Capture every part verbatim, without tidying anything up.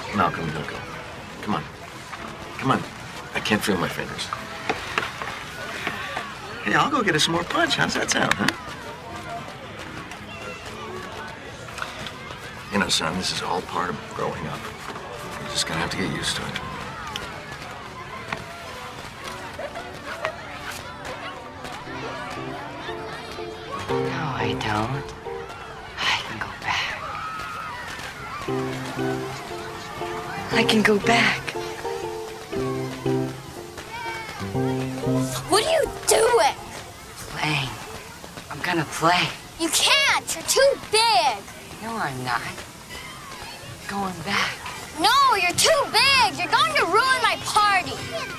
Malcolm, don't go. Come on. Come on. I can't feel my fingers. Hey, I'll go get us some more punch. How's that sound, huh? You know, son, this is all part of growing up. You're just gonna have to get used to it. No, I don't. I can go back. I can go back. What are you doing? Playing. I'm gonna play. You can't. You're too big. No, I'm not. Going back. No, you're too big. You're going to ruin my party.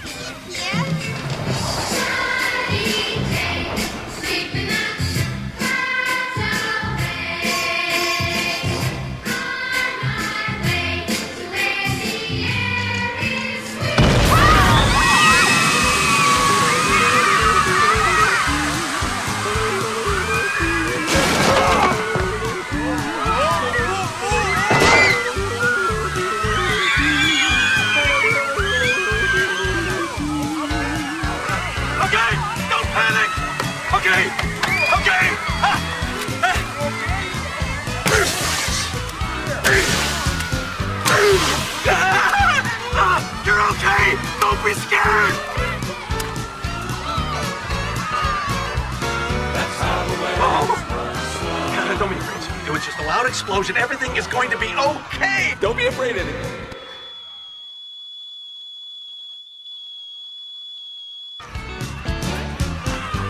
You're okay! Don't be scared! That's how the way oh. Don't be afraid. It was just a loud explosion. Everything is going to be okay! Don't be afraid of it.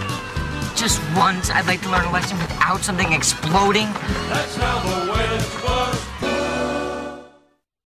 Just once, I'd like to learn a lesson without something exploding. That's how the way it's